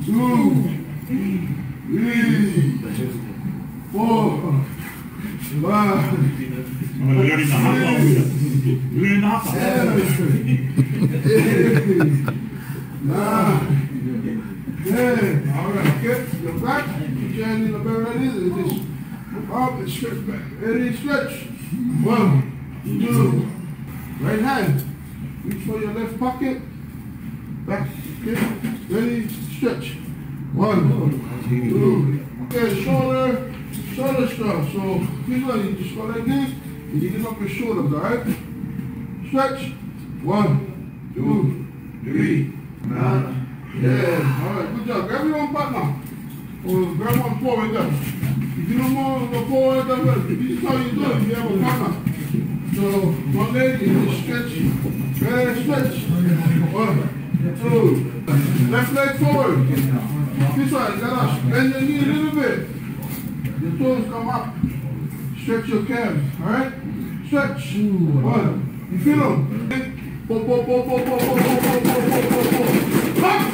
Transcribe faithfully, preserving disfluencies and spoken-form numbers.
three, four, five, we're learning the hot dog. We're learning the hot dog. Nine, ten. All right, get your back. Put your hand in the bed right here. Just look up and stretch back. Ready, stretch. One, two. Right hand. Reach for your left pocket. Back. Okay. Ready, stretch. One, two. Okay, shoulder, shoulder strap. So, this one, you just go like this. And you get up your shoulders, all right? Stretch. One, two, three, nine. Yeah, all right, good job. Grab your own partner. Or grab one forward there. If you don't want to go forward there, this is how you do it. You have a partner. So, one leg, you just stretch. Ready, stretch. One, two. Left leg forward. This side, you gotta bend your knee a little bit. Your toes come up. Stretch your calves, all right? Stretch. One. You feel them? Pop, pop, pop, pop, pop, pop, pop, pop, pop, pop, pop.